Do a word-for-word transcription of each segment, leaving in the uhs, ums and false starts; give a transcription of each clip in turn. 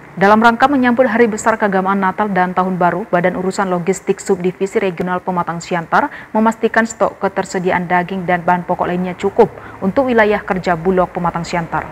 Dalam rangka menyambut Hari Besar Keagamaan Natal dan Tahun Baru, Badan Urusan Logistik Subdivisi Regional Pematang Siantar memastikan stok ketersediaan daging dan bahan pokok lainnya cukup untuk wilayah kerja Bulog Pematang Siantar.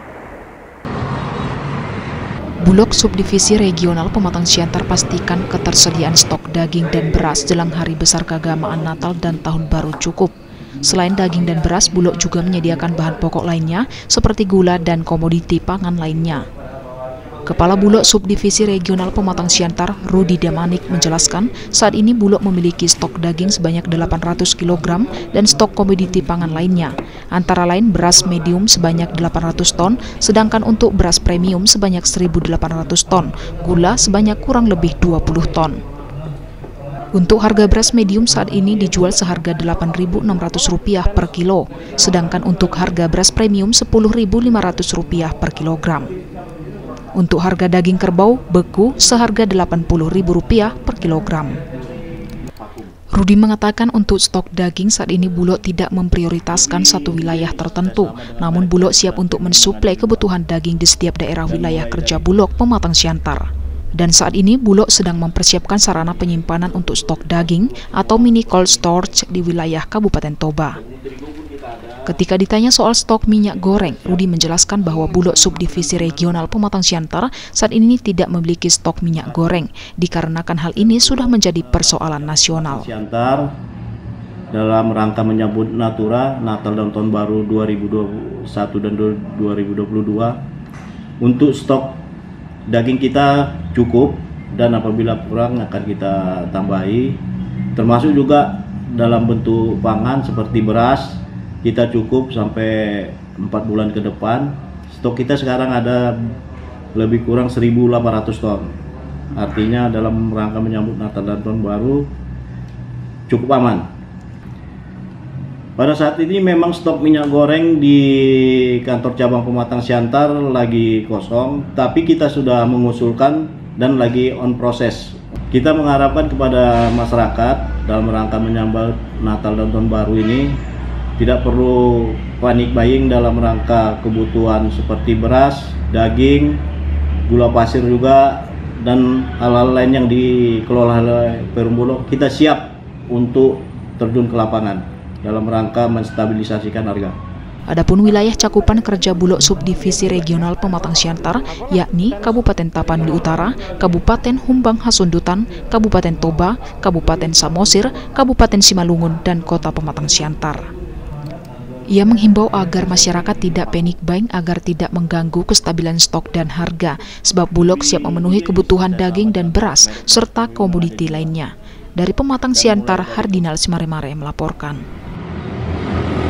Bulog Subdivisi Regional Pematang Siantar pastikan ketersediaan stok daging dan beras jelang Hari Besar Keagamaan Natal dan Tahun Baru cukup. Selain daging dan beras, Bulog juga menyediakan bahan pokok lainnya seperti gula dan komoditi pangan lainnya. Kepala Bulog Subdivisi Regional Pematang Siantar, Rudi Damanik, menjelaskan saat ini Bulog memiliki stok daging sebanyak delapan ratus kilogram dan stok komoditi pangan lainnya, antara lain beras medium sebanyak delapan ratus ton, sedangkan untuk beras premium sebanyak seribu delapan ratus ton, gula sebanyak kurang lebih dua puluh ton. Untuk harga beras medium saat ini dijual seharga delapan ribu enam ratus rupiah per kilo, sedangkan untuk harga beras premium sepuluh ribu lima ratus rupiah per kilogram. Untuk harga daging kerbau beku seharga delapan puluh ribu rupiah per kilogram. Rudi mengatakan untuk stok daging saat ini Bulog tidak memprioritaskan satu wilayah tertentu, namun Bulog siap untuk mensuplai kebutuhan daging di setiap daerah wilayah kerja Bulog Pematang Siantar. Dan saat ini Bulog sedang mempersiapkan sarana penyimpanan untuk stok daging atau mini cold storage di wilayah Kabupaten Toba. Ketika ditanya soal stok minyak goreng, Rudi menjelaskan bahwa Bulog Subdivisi Regional Pematang Siantar saat ini tidak memiliki stok minyak goreng, dikarenakan hal ini sudah menjadi persoalan nasional. Siantar dalam rangka menyambut Natura, Natal dan Tahun Baru dua ribu dua puluh satu dan dua ribu dua puluh dua, untuk stok daging kita cukup dan apabila kurang akan kita tambahi, termasuk juga dalam bentuk pangan seperti beras. Kita cukup sampai empat bulan ke depan. Stok kita sekarang ada lebih kurang seribu delapan ratus ton. Artinya dalam rangka menyambut Natal dan Tahun Baru cukup aman. Pada saat ini memang stok minyak goreng di kantor cabang Pematang Siantar lagi kosong, tapi kita sudah mengusulkan dan lagi on proses. Kita mengharapkan kepada masyarakat dalam rangka menyambut Natal dan Tahun Baru ini tidak perlu panik buying dalam rangka kebutuhan seperti beras, daging, gula pasir juga, dan hal-hal lain yang dikelola oleh Perum Bulog. Kita siap untuk terjun ke lapangan dalam rangka menstabilisasikan harga. Adapun wilayah cakupan kerja Bulog Subdivisi Regional Pematang Siantar, yakni Kabupaten Tapanuli Utara, Kabupaten Humbang Hasundutan, Kabupaten Toba, Kabupaten Samosir, Kabupaten Simalungun, dan Kota Pematang Siantar. Ia menghimbau agar masyarakat tidak panic buying agar tidak mengganggu kestabilan stok dan harga, sebab Bulog siap memenuhi kebutuhan daging dan beras, serta komoditi lainnya. Dari Pematang Siantar, Hardinal Simaremare melaporkan.